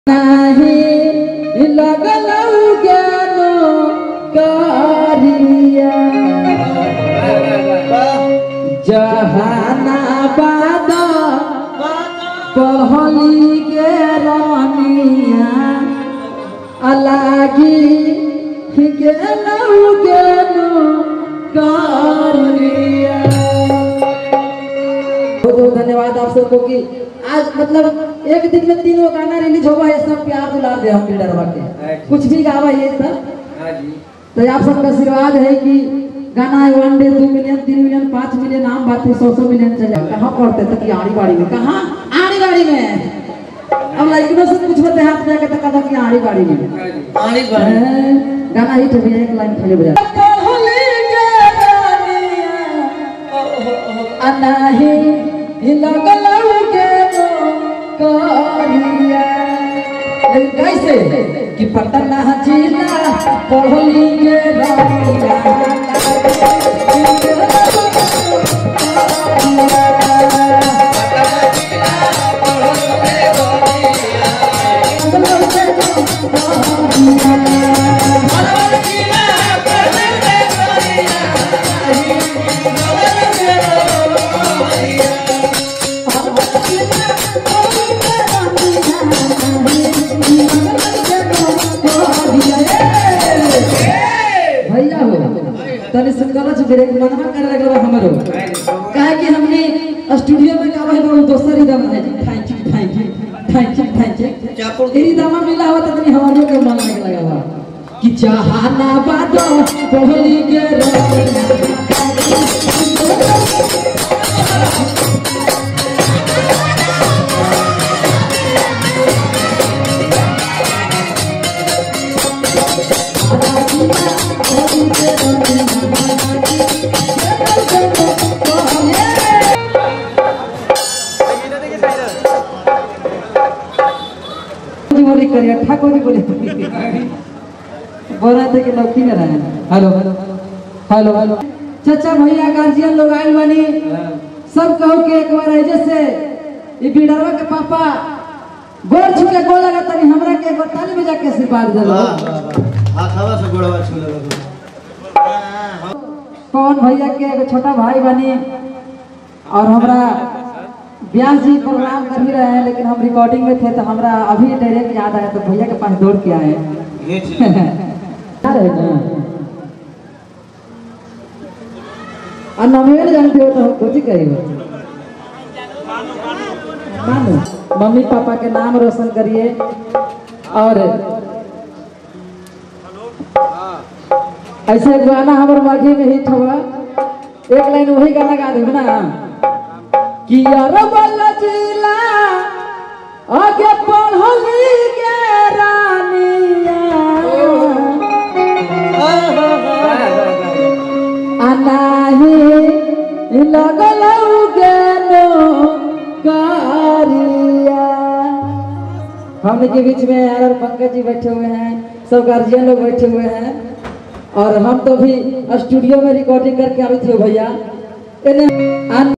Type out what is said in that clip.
नहीं लगलऊ ज्ञानो कारिया जहानाबाद पहली के रानिया अलगी गेलऊ ज्ञानो कारिया। बहुत धन्यवाद आप सबको कि आज मतलब एक दिन में 3 गाना रिलीज होगा है। सब प्यार दुलार दे हम डरवा के कुछ भी गावा ये था तो आप सबका आशीर्वाद है कि गाना 1 डे 2 मिलियन 3 मिलियन 5 मिलियन आम बात है 100 मिलियन चले। कहाँ पढ़ते थे कि आड़ी बाड़ी में, कहाँ आड़ी बाड़ी में। अब लाइक से कुछ बोलते हाथ जाके तो कहा कि आड़ी बाड़ी में आड़ी बाड़ी गाना हिट भी एक लाइन खाली बजा अनाही लगलऊ के कारिया। कैसे कि पटना जिला पढ़ली के रानिया तने संगला से ब्रेक मनवा करे लगला हमरो काहे कि हमने स्टूडियो में गावा है तो दोसर ही दम है थैंक यू तेरी दमा मिला हो तो तनी हमारे के मन लगा कि जहानाबाद पहली के ठाकुर बोले बोल रहे थे कि लौकी में रहे। हेलो हेलो हेलो चाचा भैया गार्जियन लोग आए बनी सब कहो कि एक बार है जैसे ये बिडरवा के पापा गोड़ छू के गोड़ लगा तनी हमरा के एक बार ताली बजा के आशीर्वाद दे लो। हाथवा से गोड़वा छू ले कौन भैया के एक छोटा भाई बनी और हमरा व्यास जी प्रोग्राम कर ही रहे हैं लेकिन हम रिकॉर्डिंग में थे तो हमरा अभी डायरेक्ट याद आया तो भैया के पास दौड़ के आए नमेर जानते हो तो कुछ कहिए मानो मम्मी पापा के नाम रोशन करिए और ऐसे गाना हमारे माघी में हिट हुआ एक लाइन वही गाना गा देंगे ना कि जिला आगे पढ़ली के रानिया अनाही लगलऊ गेनो कारिया। हम के बीच में यार पंकज जी बैठे हुए हैं, सब गार्जियन लोग बैठे हुए हैं और हम तो भी स्टूडियो में रिकॉर्डिंग करके आए थे भैया।